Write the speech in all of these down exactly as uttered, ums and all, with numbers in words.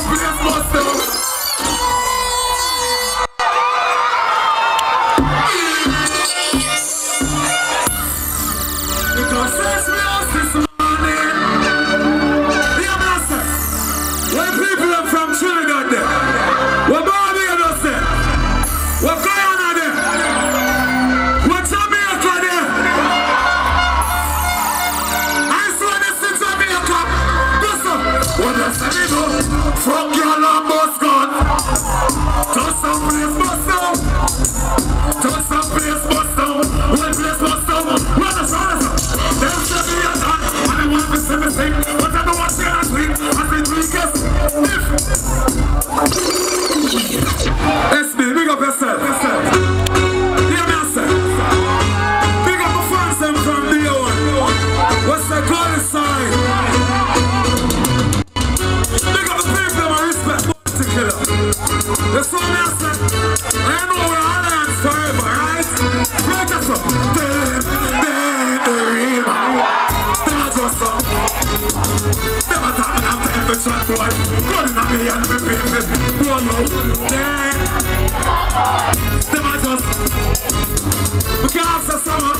place must down. Because since we lost this morning, hear me say, when people are from Trinidad there, what Barbados there, what Guyana there, what Jamaica there, I saw this in Jamaica. Listen, what does that mean? Fuck your long bus gun. Touch some place bus down. Touch some place bus down. One place bus down. Run us, run us. Them say me a done, and they want me to say me sing. But I don't want to say that sweet. I say three guess. S B, big up yourself. Hear me I say. Big up my fans them from the old. What's the call sign? Big up the people I respect. What's the killer? That's what I say. I know we're all hands forever, right? Break us up. Damn, damn, the river. Them a just up. Them a talking after every chat boy. Gun in a me and me baby. Go now. Damn. Them a just. We can't answer summer.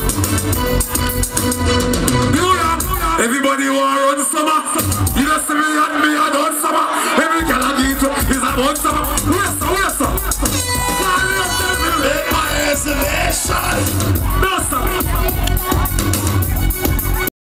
New York. Everybody want to run summer. You know see me